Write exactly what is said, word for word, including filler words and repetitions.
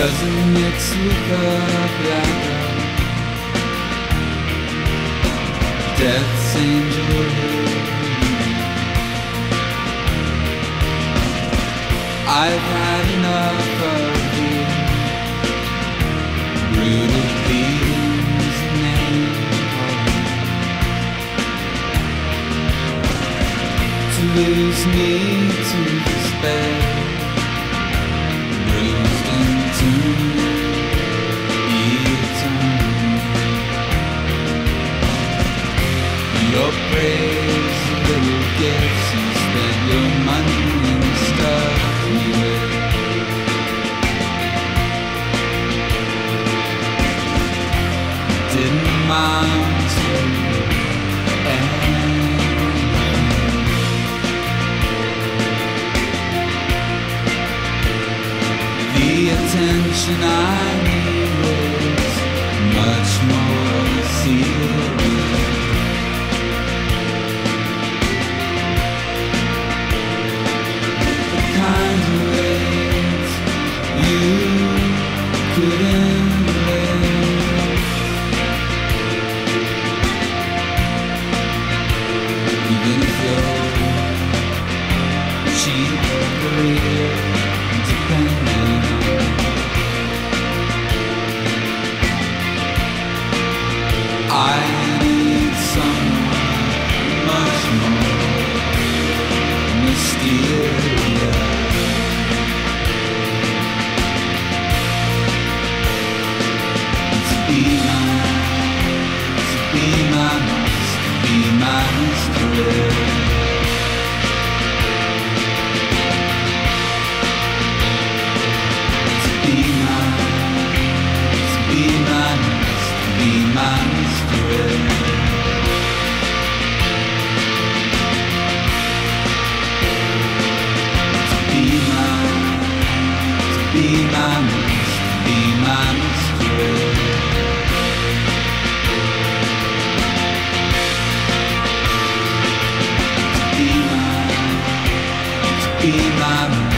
doesn't mix with the black. Death's angel. I've had enough of you. Brutal beatings and name calling. To lose me to despair. Bruised into eternity. Your praise, little gifts, you spend your money and stuff me with. Didn't amount to anything. The attention I need was much more serious. Kind of ways you couldn't live. Even if you're cheap career dependent on. I need someone much more mysterious. Be my, be my mistress. To be my, to be my, to be my mistress. To be my, to be my, to be my mistress. Be my